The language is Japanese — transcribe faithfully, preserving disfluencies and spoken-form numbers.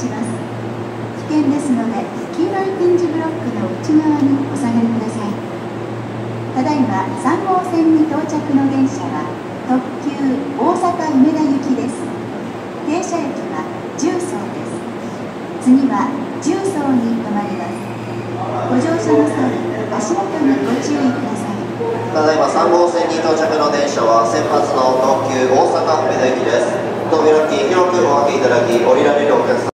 します。危険ですので、黄色い点字ブロックの内側にお下がりください。ただいまさんごうせんに到着の電車は特急大阪梅田行きです。停車駅はじゅうそうです。次はじゅうそうに停まります。ご乗車の際、足元にご注意ください。 ただいまさんごうせんに到着の電車は先発の特急大阪梅田行きです。扉付近広くお開けいただき、降りられるお客様